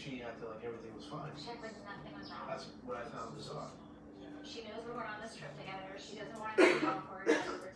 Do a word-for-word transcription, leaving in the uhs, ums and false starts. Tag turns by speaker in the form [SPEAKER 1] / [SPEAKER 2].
[SPEAKER 1] she acted like everything was fine.
[SPEAKER 2] She acted like nothing was wrong.
[SPEAKER 1] That's what I found bizarre.
[SPEAKER 2] She knows we're going on this trip together. She doesn't want to be awkward.